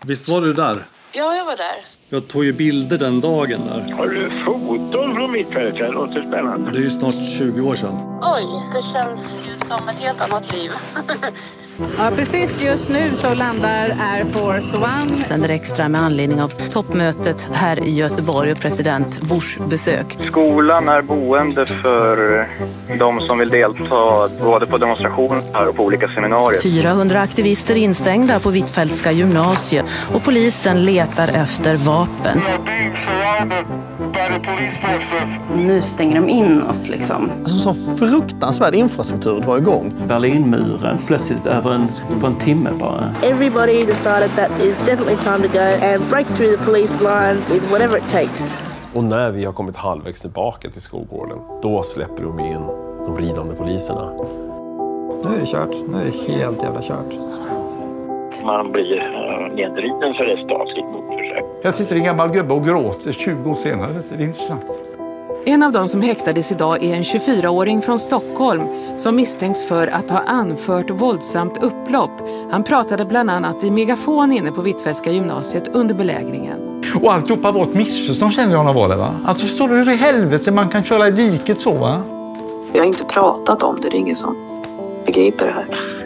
Visst var du där? Ja, jag var där. Jag tog ju bilder den dagen där. Har du foton från mittfältet? Det låter spännande. Det är ju snart 20 år sedan. Oj, det känns som ett helt annat liv. Ja, precis just nu så landar Air Force One. Sänder extra med anledning av toppmötet här i Göteborg och president Bush besök. Skolan är boende för de som vill delta både på demonstrationer och på olika seminarier. 400 aktivister instängda på Hvitfeldtska gymnasiet och polisen letar efter vapen. Nu stänger de in oss liksom. Alltså så fruktansvärd infrastruktur var igång. Berlinmuren plötsligt på en timme bara. Everybody decided that it's definitely time to go and break through the police lines with whatever it takes. Och när vi har kommit halvvägs tillbaka till skolgården, då släpper de in de ridande poliserna. Nu är det kört. Nu är det helt jävla kört. Man blir nedriden för resten av sitt mordförsök. Jag sitter i en gammal gubbe och gråter 20 år senare. Det är intressant. En av de som häktades idag är en 24-åring från Stockholm som misstänks för att ha anfört våldsamt upplopp. Han pratade bland annat i megafon inne på Hvitfeldtska gymnasiet under belägringen. Och alltihopa var ett missförstånd kände jag när jag var där, va? Alltså förstår du hur i helvete man kan köra i diket så, va? Jag har inte pratat om det, det är ingen som begriper det här.